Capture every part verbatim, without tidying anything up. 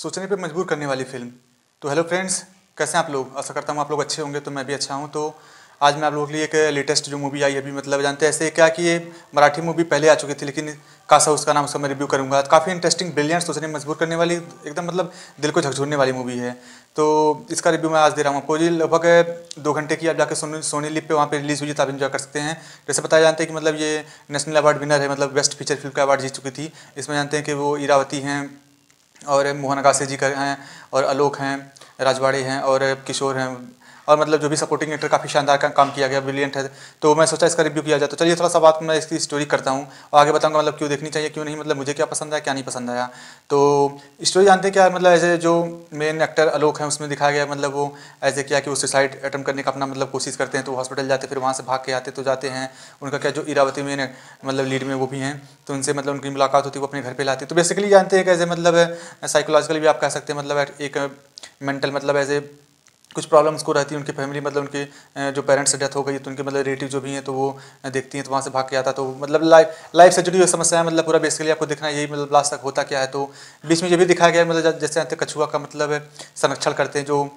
सोचने पे मजबूर करने वाली फ़िल्म। तो हेलो फ्रेंड्स, कैसे हैं आप लोग? आशा करता हूँ आप लोग अच्छे होंगे, तो मैं भी अच्छा हूँ। तो आज मैं आप लोगों के लिए एक लेटेस्ट जो मूवी आई है अभी, मतलब जानते हैं ऐसे क्या कि ये मराठी मूवी पहले आ चुकी थी, लेकिन कासा उसका नाम, उसका मैं रिव्यू करूँगा। काफ़ी इंटरेस्टिंग, ब्रिलियंट, सोचने में मजबूर करने वाली, एकदम मतलब दिल को झकझोरने वाली मूवी है। तो इसका रिव्यू मैं आज दे रहा हूँ आपको। ये लगभग दो घंटे की, आप जाकर सोनी सोनी लिव पे वहाँ पे रिलीज़ हुई है, तो आप इन्जॉय कर सकते हैं। जैसे बताया जानते हैं कि मतलब ये नेशनल अवार्ड विनर है, मतलब बेस्ट फीचर फिल्म का अवार्ड जीत चुकी थी। इसमें जानते हैं कि वो इरावती हैं और मोहन अगासी जी का हैं और आलोक हैं, राजवाड़े हैं और किशोर हैं, और मतलब जो भी सपोर्टिंग एक्टर, काफ़ी शानदार का काम किया गया, ब्रिलियंट है। तो मैं सोचा इसका रिव्यू किया जाए। तो चलिए थोड़ा सा बात मैं इसकी स्टोरी करता हूँ और आगे बताऊँगा मतलब क्यों देखनी चाहिए, क्यों नहीं, मतलब मुझे क्या पसंद आया, क्या नहीं पसंद आया। तो स्टोरी जानते हैं क्या, मतलब ऐसे जो मेन एक्टर आलोक हैं उसमें दिखाया गया, मतलब वो ऐसे क्या कि वो सुसाइड अटेम्प्ट करने का अपना मतलब कोशिश करते हैं, तो हॉस्पिटल जाते, फिर वहाँ से भाग के आते, तो जाते हैं उनका क्या, जो इरावती मेन मतलब लीड में वो भी हैं, तो उनसे मतलब उनकी मुलाकात होती है, वो अपने घर पे लाते हैं। तो बेसिकली जानते हैं कैसे, मतलब साइकोलॉजिकली भी आप कह सकते हैं, मतलब एक मेंटल, मतलब ऐसे कुछ प्रॉब्लम्स को रहती है उनकी फैमिली, मतलब उनके जो पेरेंट्स से डेथ हो गई, तो उनके मतलब रिलेटिव जो भी हैं तो वो देखती हैं, तो वहाँ से भाग के आता। तो मतलब लाइफ लाइफ से जुड़ी हुई समस्या है, मतलब पूरा बेसिकली आपको देखना है, यही मतलब लास्ट तक होता क्या है। तो बीच में ये भी दिखाया गया है, मतलब जैसे जानते हैं कछुआ का मतलब संरक्षण करते हैं, जो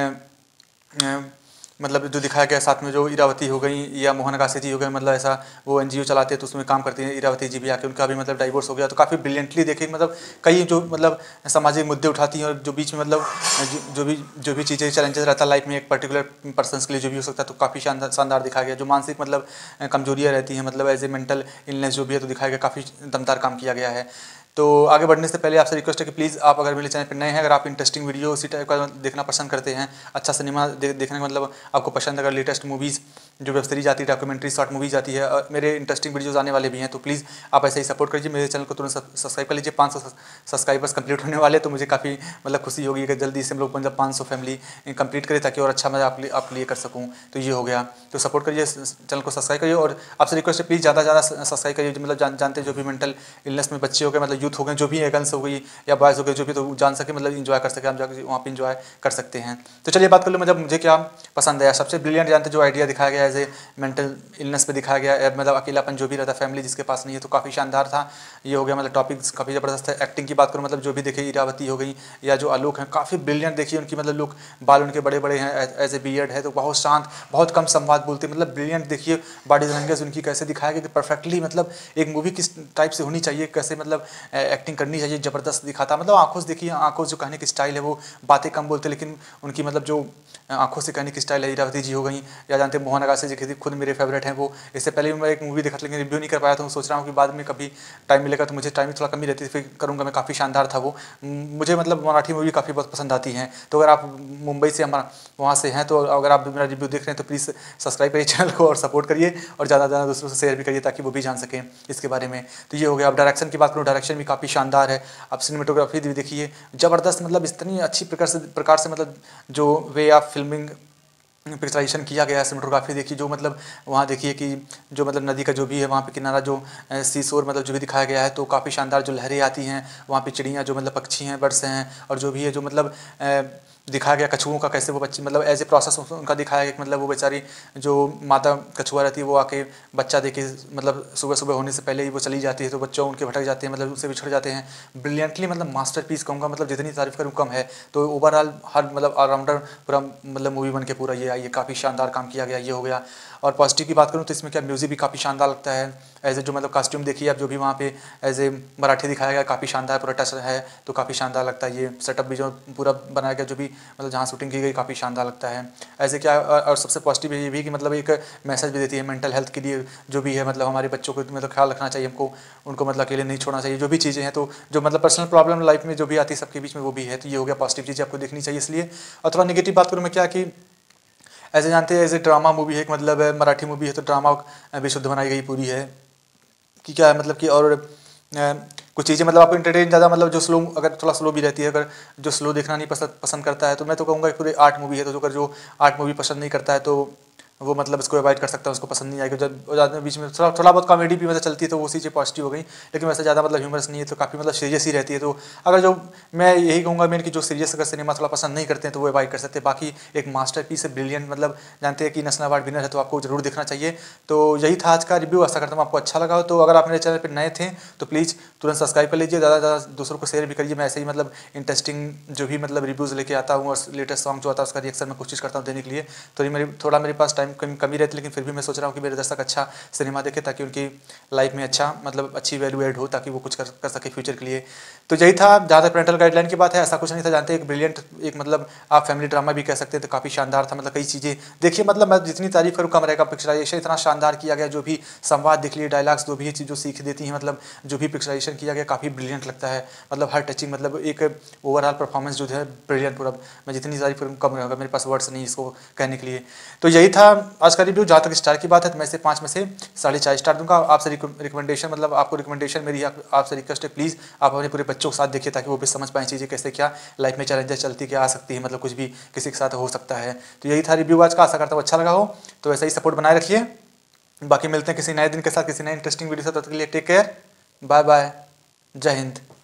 ए, ए, मतलब जो दिखाया गया, साथ में जो इरावती हो गई या मोहन अगासी जी हो गए, मतलब ऐसा वो एनजीओ चलाते हैं, तो उसमें काम करती हैं इरावती जी भी आके, उनका भी मतलब डाइवोर्स हो गया। तो काफ़ी ब्रिलियंटली देखे, मतलब कई जो मतलब सामाजिक मुद्दे उठाती हैं, और जो बीच में मतलब जो, जो भी जो भी चीज़ें चैलेंजेस रहता है लाइफ में एक पर्टिकुलर पर्सन के लिए जो भी हो सकता है, तो काफ़ी शानदार शानदार दिखाया गया। जो मानसिक मतलब कमजोरियाँ रहती हैं, मतलब एज ए मेंटल इलनेस जो भी है, तो दिखाया गया, काफ़ी दमदार काम किया गया है। तो आगे बढ़ने से पहले आपसे रिक्वेस्ट है कि प्लीज़ आप अगर मेरे चैनल पर नए हैं, अगर आप इंटरेस्टिंग वीडियो उसी टाइप का देखना पसंद करते हैं, अच्छा सिनेमा दे, देखने का मतलब आपको पसंद, अगर लेटेस्ट मूवीज़ जो वेब सीरीज आती है, डॉक्यूमेंट्री, शॉर्ट मूवीज आती है, और मेरे इंटरेस्टिंग वीडियोज़ आने वाले भी हैं, तो प्लीज़ आप ऐसे ही सपोर्ट करिए। मेरे चैनल को तुरंत सब्सक्राइब कर लीजिए। पाँच सौ सब्सक्राइबर्स कंप्लीट होने वाले, तो मुझे काफ़ी मतलब खुशी होगी कि जल्दी से हम लोग मतलब पाँच सौ फैमिली कंप्लीट करें, ताकि और अच्छा मैं आप आप लिए कर सकूँ। तो ये हो गया, तो सपोर्ट करिए, चैनल को सब्सक्राइब करिए। और आपसे रिक्वेस्ट है प्लीज़ ज़्यादा ज़्यादा सब्सक्राइब करिए, मतलब जान जानते हैं जो भी मेंटल इलनेस में बच्चे हो गए, मतलब यूथ हो गए, जो भी है, गर्ल्स हो गई या बॉयज़ हो गए, जो भी, तो जान सके, मतलब इंजॉय कर सके, आप जाकर वहाँ पर इंजॉय कर सकते हैं। तो चलिए बात कर लो, मतलब मुझे क्या पसंद आया। सबसे ब्रिलियंट जानते जो आइडिया दिखाया गया एज ए मेंटल इलनेस पे दिखाया गया, मतलब अकेलापन जो भी रहता है, फैमिली जिसके पास नहीं है, तो काफ़ी शानदार था। ये हो गया, मतलब टॉपिक्स काफ़ी ज़बरदस्त है। एक्टिंग की बात करूँ, मतलब जो भी देखिए, इरावती हो गई या जो आलोक हैं, काफ़ी ब्रिलियंट देखिए, उनकी मतलब लुक, बाल उनके बड़े बड़े हैं, एज ए बियर्ड है, तो बहुत शांत, बहुत कम संवाद बोलते, मतलब ब्रिलियंट देखिए। बॉडी लैंग्वेज उनकी कैसे दिखाया गया कि परफेक्टली, मतलब एक मूवी किस टाइप से होनी चाहिए, कैसे मतलब एक्टिंग करनी चाहिए, ज़बरदस्त दिखाता। मतलब आंखों से देखिए, आंखों से जो कहने की स्टाइल है, वो बातें कम बोलते, लेकिन उनकी मतलब जो आंखों से कहने की स्टाइल है, इरावती जी हो गई या जानते हैं मोहन अगासी जी, खुद मेरे फेवरेट हैं वो। इससे पहले भी मैं एक मूवी देखा था, लेकिन रिव्यू नहीं कर पाया, तो सोच रहा हूँ कि बाद में कभी टाइम मिलेगा, तो मुझे टाइम थोड़ा कमी रहती है, फिर करूँगा मैं। काफ़ी शानदार था वो। मुझे मतलब मराठी मूवी काफ़ी बहुत पसंद आती हैं। तो अगर आप मुंबई से, हमारा वहाँ से हैं, तो अगर आप मेरा रिव्यू देख रहे हैं, तो प्लीज़ सब्सक्राइब करिए चैनल को और सपोर्ट करिए, और ज़्यादा से ज़्यादा दूसरों से शेयर भी करिए, ताकि वो भी जान सकें इसके बारे में। तो ये हो गया। अब डायरेक्शन की बात करूँ, डायरेक्शन भी काफ़ी शानदार है। आप सिनेमेटोग्राफी भी देखिए, ज़बरदस्त, मतलब इतनी अच्छी प्रकार से प्रकार से मतलब जो वे ऑफ फिल्मिंग पिक्चराइजेशन किया गया है, सिनेमेटोग्राफी देखिए, जो मतलब वहाँ देखिए कि जो मतलब नदी का जो भी है, वहाँ पे किनारा जो सी शोर मतलब जो भी दिखाया गया है, तो काफ़ी शानदार, जो लहरें आती हैं वहाँ पे, चिड़ियाँ जो मतलब पक्षी हैं, बर्ड्स हैं, और जो भी है, जो मतलब दिखाया गया कछुओं का, कैसे वो बच्चे मतलब एज ए प्रोसेस उनका दिखाया गया कि मतलब वो बेचारी जो माता कछुआ रहती है, वो आके बच्चा देके मतलब सुबह सुबह होने से पहले ही वो चली जाती है, तो बच्चों उनके भटक जाते हैं, मतलब उनसे बिछड़ जाते हैं। ब्रिलियंटली, मतलब मास्टरपीस कहूँगा, मतलब जितनी तारीफ करूँ कम है। तो ओवरऑल हर मतलब ऑलराउंडर पूरा मतलब मूवी बन के पूरा ये आई है, काफ़ी शानदार काम किया गया, ये हो गया। और पॉजिटिव की बात करूँ, तो इसमें क्या, म्यूज़िक भी काफ़ी शानदार लगता है। एज ए जो मतलब कॉस्ट्यूम देखिए आप, जो भी वहाँ पे एज ए मराठी दिखाया गया, काफ़ी शानदार पूरा टच है, तो काफ़ी शानदार लगता है। ये सेटअप भी जो पूरा बनाया गया, जो भी मतलब जहाँ शूटिंग की गई, काफ़ी शानदार लगता है। ऐसे क्या, और सबसे पॉजिटिव ये भी कि मतलब एक मैसेज भी देती है मेंटल हेल्थ के लिए, जो भी है, मतलब हमारे बच्चों को मतलब ख्याल रखना चाहिए हमको, उनको मतलब अकेले नहीं छोड़ना चाहिए, जो भी चीज़ें हैं, तो जो मतलब पर्सनल प्रॉब्लम लाइफ में जो भी आती है सबके बीच में, वो भी है। तो ये हो गया, पॉजिटिव चीज़ें आपको देखनी चाहिए इसलिए। और थोड़ा नेगेटिव बात करूँ मैं, क्या कि ऐसे जानते हैं, ऐसे ड्रामा मूवी है, मतलब मराठी मूवी है, तो ड्रामा भी शुद्ध बनाई गई पूरी है कि क्या है, मतलब कि और आ, कुछ चीज़ें मतलब आपको इंटरटेन ज़्यादा, मतलब जो स्लो, अगर थोड़ा स्लो भी रहती है, अगर जो स्लो देखना नहीं पसंद पसंद करता है, तो मैं तो कहूँगा कि पूरे आर्ट मूवी है, तो जो अगर जो आर्ट मूवी पसंद नहीं करता है, तो वो मतलब इसको अवॉइड कर सकता है, उसको पसंद नहीं आएगा। जब ज़्यादा बीच में थोड़ा थोड़ा बहुत कॉमेडी भी मतलब चलती है तो वो चीज़ें पॉजिटिव हो गई, लेकिन वैसे ज़्यादा मतलब ह्यूमरस नहीं है, तो काफ़ी मतलब सीरियस ही रहती है। तो अगर जो मैं यही कहूँगा मेन कि जो सीरियस अगर सिनेमा थोड़ा पसंद नहीं करते हैं तो वो अवॉइड कर सकते हैं। बाकी एक मास्टरपीस है, ब्रिलियंट, मतलब जानते हैं कि नेशनल अवार्ड विनर है, तो आपको जरूर देखना चाहिए। तो यही था आज का रिव्यू, आशा करता हूँ आपको अच्छा लगा हो। तो अगर आप मेरे चैनल पर नए थे तो प्लीज़ तुरंत सब्सक्राइब कर लीजिए, ज़्यादा ज़्यादा दूसरों को शेयर भी करिए। मैं ऐसे ही मतलब इंटरेस्टिंग जो भी मतलब रिव्यूज़ लेके आता हूँ और लेटेस्ट सॉन्ग जो आता है उसका रिएक्शन मैं कोशिश करता हूँ देने के लिए। तो ये मेरी थोड़ा मेरे पास टाइम कमी कमी रहती है, लेकिन फिर भी मैं सोच रहा हूँ कि मेरे दर्शक अच्छा सिनेमा देखे ताकि उनकी लाइफ में अच्छा मतलब अच्छी वैल्यू एड हो, ताकि वो कुछ कर, कर सके फ्यूचर के लिए। तो यही था, जहाँ तक पेरेंटल गाइडलाइन की बात है ऐसा कुछ नहीं था। जानते हैं एक ब्रिलियंट, एक मतलब आप फैमिली ड्रामा भी कह सकते हैं, तो काफ़ी शानदार था। मतलब कई चीज़ें देखिए, मतलब मैं जितनी तारीफ करूँ कम रहेगा। पिक्चराइजेशन इतना शानदार किया गया, जो भी संवाद देख लिए, डायलॉग्स जो भी चीज़ जो सीख देती हैं, मतलब जो भी पिक्चराइजेशन किया गया काफ़ी ब्रिलियंट लगता है। मतलब हर टचिंग, मतलब एक ओवरऑल परफॉर्मेंस जो है ब्रिलियंट पूरा। मैं जितनी तारीफ करूँ कम रहेगा, मेरे पास वर्ड्स नहीं इसको कहने के लिए। तो यही था आज का रिव्यू। जहाँ तक स्टार की बात है तो मैं से पाँच में से साढ़े चार स्टार दूंगा। आपसे रिकमेंडेशन, मतलब आपको रिकमेंडेशन मेरी आपसे रिक्वेस्ट है, प्लीज़ आप अपने पूरे बच्चों के साथ देखिए ताकि वो भी समझ पाएँ चीज़ें कैसे क्या लाइफ में चैलेंजेस चलती क्या आ सकती है, मतलब कुछ भी किसी के साथ हो सकता है। तो यही था रिव्यू आज का, आशा करता हूँ अच्छा लगा हो। तो ऐसा ही सपोर्ट बनाए रखिए। बाकी मिलते हैं किसी नए दिन के साथ, किसी नए इंटरेस्टिंग वीडियो से। तब तक के लिए टेक केयर, बाय बाय, जय हिंद।